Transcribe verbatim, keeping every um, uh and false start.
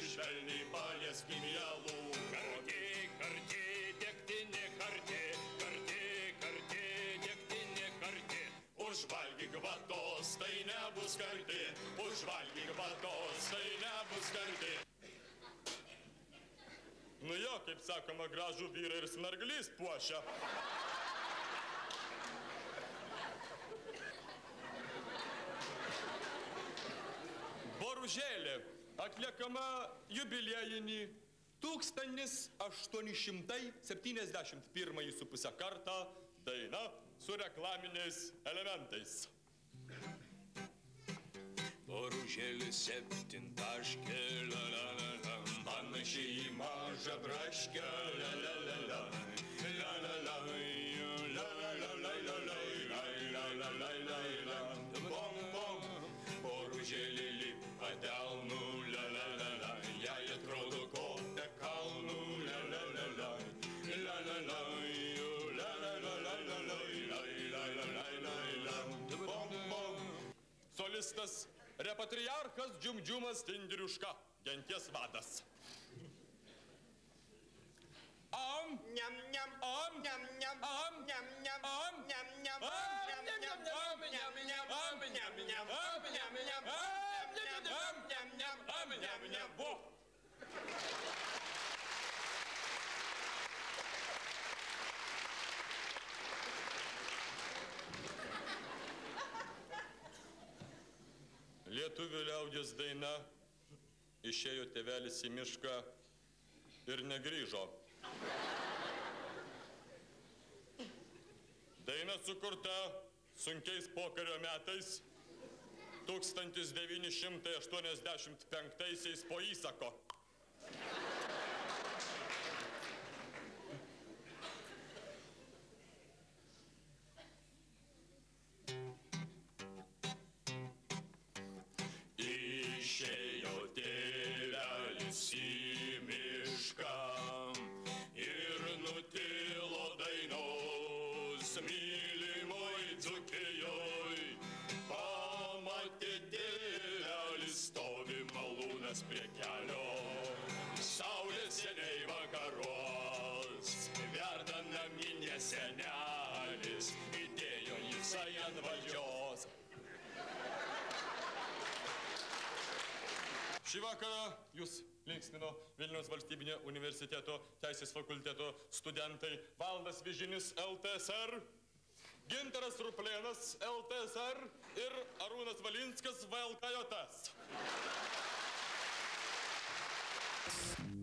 švelniai palieskim jalų. Kartė, kartė, degtinė kartė, kartė, kartė, degtinė kartė. Užvalgyk vatos, tai nebus kartė, užvalgyk vatos, tai nebus kartė. Nu jo, kaip sakoma, gražų vyrą ir snarglys puošia. Boružėlė atliekama jubiliejinį tūkstantis aštuoni šimtai septyniasdešimt pirmąjį su pusę kartą daina su reklaminiais elementais. Boružėlė septintaškė, la la la la, panašiai į mažą braškę, la la la la, la la la, la la la la la la, la la la la la, bom bom. Boružėlė lipa delnu, la la la la, jai atrodo kopia kalnu, la la la la, la la la, la la la la la la, la la la la, bom bom. Solistas repatriarchas Džiumdžiumas Tindiriuška, genties vadas. Am, Niam, niam, am, niam, niam, am, niam, niam, am, niam, niam, am, niam, niam, niam, niam, niam, niam, niam, niam, niam, niam, niam. Во! Lietuvių liaudies daina išėjo tėvelis į mišką ir negrįžo. Daina sukurta sunkiais pokario metais tūkstantis devyni šimtai aštuoniasdešimt penktaisiais po įsako. Išėjo tėvelis į mišką ir nutilo dainos mylimoj Dzūkijoj. Pamatė tėvelis, stovi malūnas prie kelio, saulė seniai vakaros, verda naminė senelis, įdėjo jisai ant valdžios. Šį vakarą jūs linksmino Vilniaus valstybinio universiteto teisės fakulteto studentai Valdas Vižinis L T S R, Gintaras Ruplėnas L T S R ir Arūnas Valinskas V L K J S.